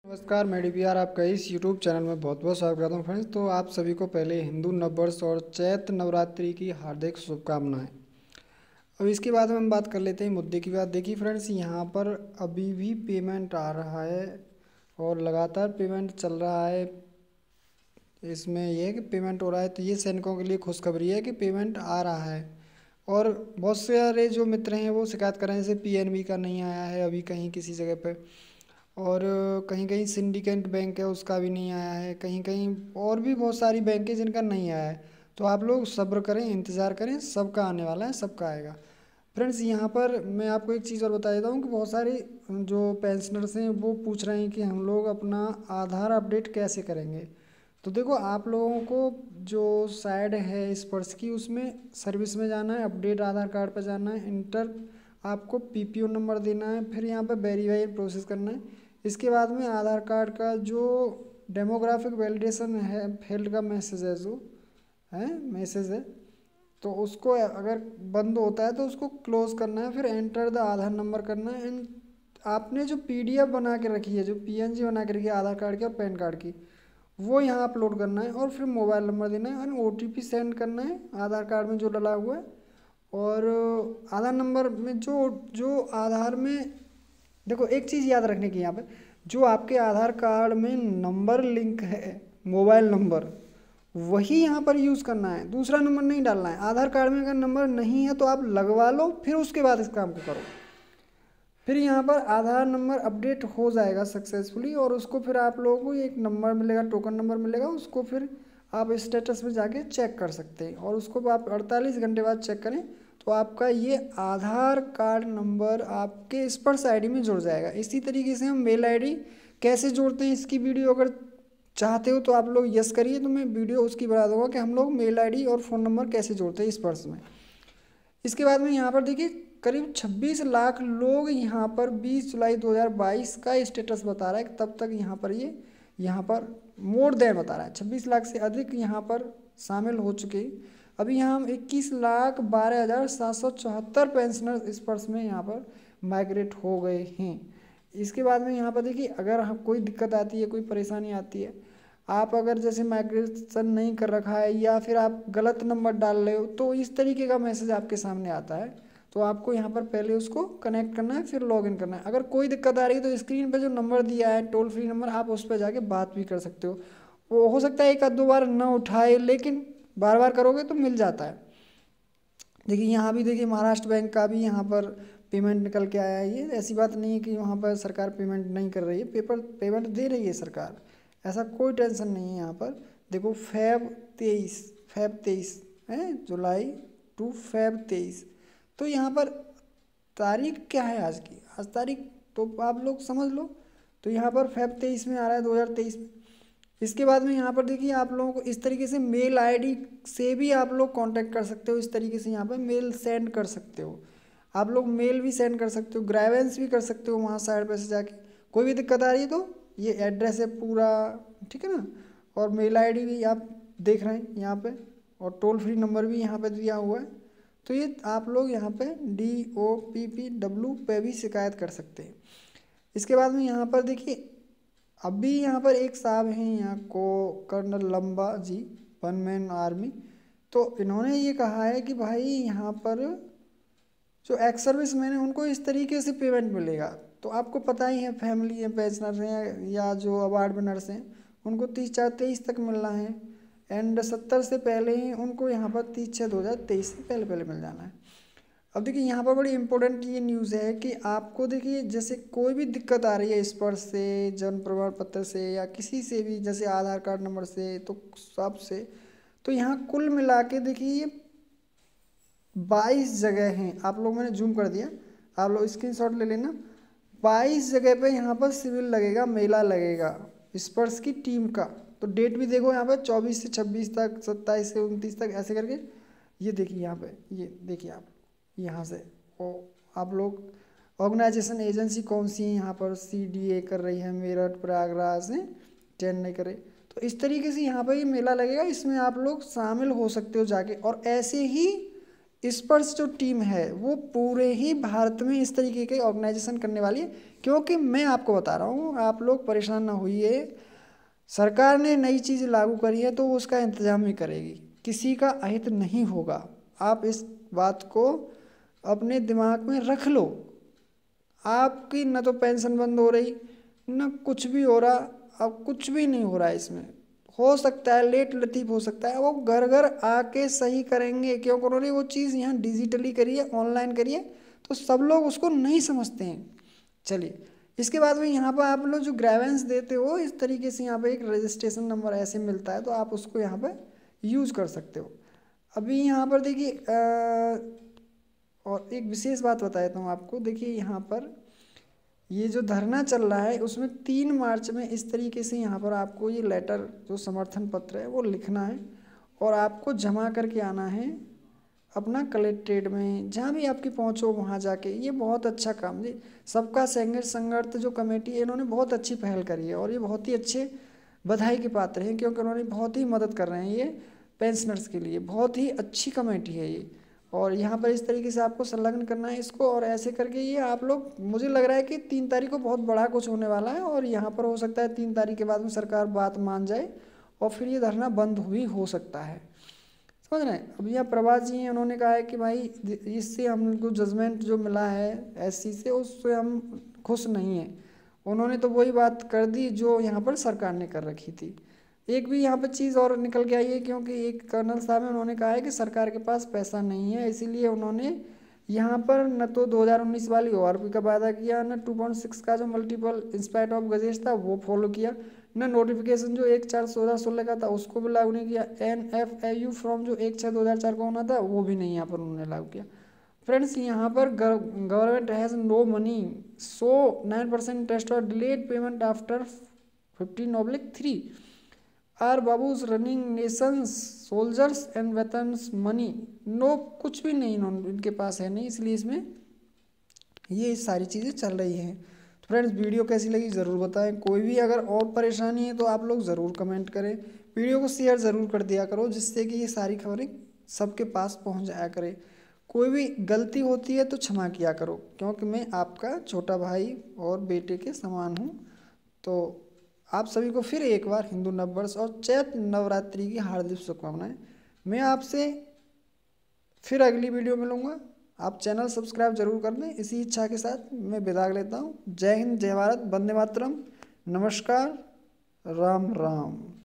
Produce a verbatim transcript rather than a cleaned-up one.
नमस्कार, मैं D P R आपका इस यूट्यूब चैनल में बहुत बहुत स्वागत करता हूँ फ्रेंड्स। तो आप सभी को पहले हिंदू नववर्ष और चैत्र नवरात्रि की हार्दिक शुभकामनाएं। अब इसके बाद हम बात कर लेते हैं मुद्दे की बात। देखिए फ्रेंड्स, यहाँ पर अभी भी पेमेंट आ रहा है और लगातार पेमेंट चल रहा है। इसमें यह है कि पेमेंट हो रहा है, तो ये सैनिकों के लिए खुशखबरी है कि पेमेंट आ रहा है। और बहुत सारे जो मित्र हैं वो शिकायत कर रहे हैं, जैसे पी एन बी का नहीं आया है अभी कहीं किसी जगह पे, और कहीं कहीं सिंडिकेट बैंक है उसका भी नहीं आया है, कहीं कहीं और भी बहुत सारी बैंक है जिनका नहीं आया है। तो आप लोग सब्र करें, इंतज़ार करें, सबका आने वाला है, सबका आएगा। फ्रेंड्स, यहाँ पर मैं आपको एक चीज़ और बता देता हूँ कि बहुत सारे जो पेंशनर्स हैं वो पूछ रहे हैं कि हम लोग अपना आधार अपडेट कैसे करेंगे। तो देखो, आप लोगों को जो साइड है स्पर्श की, उसमें सर्विस में जाना है, अपडेट आधार कार्ड पर जाना है, इंटर आपको पी पी ओ नंबर देना है, फिर यहाँ पर वेरीफाई प्रोसेस करना है। इसके बाद में आधार कार्ड का जो डेमोग्राफिक वैलिडेशन है फील्ड का मैसेज है, जो है मैसेज है, तो उसको अगर बंद होता है तो उसको क्लोज करना है, फिर एंटर द आधार नंबर करना है। एंड आपने जो पी डी एफ बना के रखी है, जो पी एन जी बना के रखी है आधार कार्ड की और पैन कार्ड की, वो यहाँ अपलोड करना है और फिर मोबाइल नंबर देना है और ओ टी पी सेंड करना है आधार कार्ड में जो डला हुआ है। और आधार नंबर में जो जो आधार में, देखो एक चीज़ याद रखने की यहाँ पे, जो आपके आधार कार्ड में नंबर लिंक है, मोबाइल नंबर, वही यहाँ पर यूज़ करना है, दूसरा नंबर नहीं डालना है। आधार कार्ड में अगर नंबर नहीं है तो आप लगवा लो, फिर उसके बाद इस काम को करो। फिर यहाँ पर आधार नंबर अपडेट हो जाएगा सक्सेसफुली, और उसको फिर आप लोगों को एक नंबर मिलेगा, टोकन नंबर मिलेगा, उसको फिर आप स्टेटस में जाके चेक कर सकते हैं। और उसको आप अड़तालीस घंटे बाद चेक करें तो आपका ये आधार कार्ड नंबर आपके स्पर्श आईडी में जुड़ जाएगा। इसी तरीके से हम मेल आईडी कैसे जोड़ते हैं, इसकी वीडियो अगर चाहते हो तो आप लोग यस करिए, तो मैं वीडियो उसकी बना दूंगा कि हम लोग मेल आईडी और फ़ोन नंबर कैसे जोड़ते हैं स्पर्श में। इसके बाद में यहाँ पर देखिए, करीब छब्बीस लाख लोग यहाँ पर बीस जुलाई दो हज़ार बाईस का स्टेटस बता रहा है कि तब तक यहाँ पर ये यहाँ पर मोर देन बता रहा है, छब्बीस लाख से अधिक यहाँ पर शामिल हो चुके। अभी यहाँ हम इक्कीस लाख बारह हज़ार सात सौ चौहत्तर पेंशनर स्पर्श में यहाँ पर माइग्रेट हो गए हैं। इसके बाद में यहाँ पर देखिए, अगर हम कोई दिक्कत आती है, कोई परेशानी आती है, आप अगर जैसे माइग्रेशन नहीं कर रखा है या फिर आप गलत नंबर डाल रहे हो, तो इस तरीके का मैसेज आपके सामने आता है। तो आपको यहाँ पर पहले उसको कनेक्ट करना है, फिर लॉगिन करना है। अगर कोई दिक्कत आ रही है तो स्क्रीन पे जो नंबर दिया है, टोल फ्री नंबर, आप उस पर जाके बात भी कर सकते हो। वो हो सकता है एक आध दो बार ना उठाए, लेकिन बार बार करोगे तो मिल जाता है। देखिए यहाँ भी देखिए, महाराष्ट्र बैंक का भी यहाँ पर पेमेंट निकल के आया है। ये ऐसी बात नहीं है कि वहाँ पर सरकार पेमेंट नहीं कर रही है, पेपर पेमेंट दे रही है सरकार, ऐसा कोई टेंशन नहीं है यहाँ पर। देखो, फैब तेईस फैब तेईस है, जुलाई टू फैब तेईस, तो यहाँ पर तारीख क्या है आज की, आज तारीख तो आप लोग समझ लो। तो यहाँ पर फैब तेईस में आ रहा है, दो हज़ार तेईस में। इसके बाद में यहाँ पर देखिए, आप लोगों को इस तरीके से मेल आईडी से भी आप लोग कांटेक्ट कर सकते हो। इस तरीके से यहाँ पर मेल सेंड कर सकते हो, आप लोग मेल भी सेंड कर सकते हो, ग्राइवेंस भी कर सकते हो वहाँ साइड पर से जाके। कोई भी दिक्कत आ रही है तो ये एड्रेस है पूरा, ठीक है ना, और मेल आईडी भी आप देख रहे हैं यहाँ पे, और टोल फ्री नंबर भी यहाँ पे दिया हुआ है। तो ये आप लोग यहाँ पे D O P P W पे भी शिकायत कर सकते हैं। इसके बाद में यहाँ पर देखिए, अभी यहाँ पर एक साहब हैं यहाँ को, कर्नल लंबा जी, वन मैन आर्मी, तो इन्होंने ये कहा है कि भाई यहाँ पर जो एक्स सर्विस मैन है उनको इस तरीके से पेमेंट मिलेगा। तो आपको पता ही है, फैमिली है, पेंशनर हैं या जो अवार्ड विनर्स हैं, उनको तीस चार तेईस तक मिलना है। एंड सत्तर से पहले ही उनको यहाँ पर तीस छः दो हज़ार तेईस से पहले पहले मिल जाना है। अब देखिए, यहाँ पर बड़ी इंपॉर्टेंट ये न्यूज़ है कि आपको देखिए, जैसे कोई भी दिक्कत आ रही है स्पर्श से, जन्म प्रमाण पत्र से, या किसी से भी, जैसे आधार कार्ड नंबर से, तो सबसे, तो यहाँ कुल मिला के देखिए ये बाईस जगह हैं। आप लोग, मैंने जूम कर दिया, आप लोग स्क्रीनशॉट ले लेना। बाईस जगह पे यहाँ पर सिविल लगेगा, मेला लगेगा स्पर्श की टीम का। तो डेट भी देखो यहाँ पर चौबीस से छब्बीस तक, सत्ताईस से उनतीस तक, ऐसे करके ये देखिए यहाँ पे, ये देखिए आप यहाँ से, ओ आप लोग ऑर्गेनाइजेशन एजेंसी कौन सी है यहाँ पर, सी डी ए कर रही है, मेरठ, प्रयागराज है, चेन्नई करे। तो इस तरीके से यहाँ पर ये मेला लगेगा, इसमें आप लोग शामिल हो सकते हो जाके। और ऐसे ही स्पर्श जो टीम है वो पूरे ही भारत में इस तरीके के ऑर्गेनाइजेशन करने वाली है। क्योंकि मैं आपको बता रहा हूँ, आप लोग परेशान ना होइए, सरकार ने नई चीज़ लागू करी है तो वो उसका इंतजाम ही करेगी, किसी का अहित नहीं होगा। आप इस बात को अपने दिमाग में रख लो। आपकी न तो पेंशन बंद हो रही, न कुछ भी हो रहा, अब कुछ भी नहीं हो रहा है इसमें। हो सकता है लेट लतीफ़ हो सकता है, वो घर घर आके सही करेंगे, क्योंकि उन्होंने वो चीज़ यहाँ डिजिटली करी है, ऑनलाइन करी है, तो सब लोग उसको नहीं समझते हैं। चलिए, इसके बाद में यहाँ पर आप लोग जो ग्रेवेंस देते हो, इस तरीके से यहाँ पे एक रजिस्ट्रेशन नंबर ऐसे मिलता है, तो आप उसको यहाँ पर यूज़ कर सकते हो। अभी यहाँ पर देखिए, और एक विशेष बात बता देता हूँ आपको। देखिए यहाँ पर ये जो धरना चल रहा है उसमें तीन मार्च में इस तरीके से यहाँ पर आपको ये लेटर जो समर्थन पत्र है वो लिखना है और आपको जमा करके आना है अपना कलेक्ट्रेट में, जहाँ भी आपकी पहुँच हो वहाँ जाके। ये बहुत अच्छा काम जी, सबका संघर्ष संघर्ष जो कमेटी है इन्होंने बहुत अच्छी पहल करी है और ये बहुत ही अच्छे बधाई के पात्र हैं, क्योंकि उन्होंने बहुत ही मदद कर रहे हैं ये पेंशनर्स के लिए। बहुत ही अच्छी कमेटी है ये, और यहाँ पर इस तरीके से आपको संलग्न करना है इसको, और ऐसे करके ये आप लोग, मुझे लग रहा है कि तीन तारीख को बहुत बड़ा कुछ होने वाला है, और यहाँ पर हो सकता है तीन तारीख के बाद में सरकार बात मान जाए और फिर ये धरना बंद भी हो सकता है। समझ रहे हैं। अब यहाँ प्रभात जी हैं, उन्होंने कहा है कि भाई इससे हमको जजमेंट जो मिला है एससी से उससे हम खुश नहीं हैं। उन्होंने तो वही बात कर दी जो यहाँ पर सरकार ने कर रखी थी। एक भी यहाँ पर चीज़ और निकल के आई है, क्योंकि एक कर्नल साहब हैं, उन्होंने कहा है कि सरकार के पास पैसा नहीं है, इसीलिए उन्होंने यहाँ पर न तो दो हज़ार उन्नीस वाली ओआरपी का वादा किया, न टू पॉइंट सिक्स का जो मल्टीपल इंस्पाइट ऑफ गजेट था वो फॉलो किया, न नोटिफिकेशन जो एक चार दो हज़ार सोलह का था उसको भी लागू नहीं किया, N F A U from जो एक छः दो हज़ार चार को होना था वो भी नहीं यहाँ पर उन्होंने लागू किया। फ्रेंड्स, यहाँ पर government has no money, so nine percent interest और delayed payment after fifteen oblique three R babus running nation's soldiers and veterans money. No, कुछ भी नहीं इन्होंने, इनके पास है नहीं, इसलिए इसमें ये सारी चीज़ें चल रही हैं। तो फ्रेंड्स, वीडियो कैसी लगी ज़रूर बताएं। कोई भी अगर और परेशानी है तो आप लोग ज़रूर कमेंट करें। वीडियो को शेयर ज़रूर कर दिया करो, जिससे कि ये सारी खबरें सबके पास पहुंच जाया करे। कोई भी गलती होती है तो क्षमा किया करो, क्योंकि मैं आपका छोटा भाई और बेटे के समान हूँ। तो आप सभी को फिर एक बार हिंदू नववर्ष और चैत्र नवरात्रि की हार्दिक शुभकामनाएं। मैं आपसे फिर अगली वीडियो में मिलूंगा। आप चैनल सब्सक्राइब जरूर कर दें। इसी इच्छा के साथ मैं विदा लेता हूँ। जय हिंद, जय भारत, वंदे मातरम, नमस्कार, राम राम।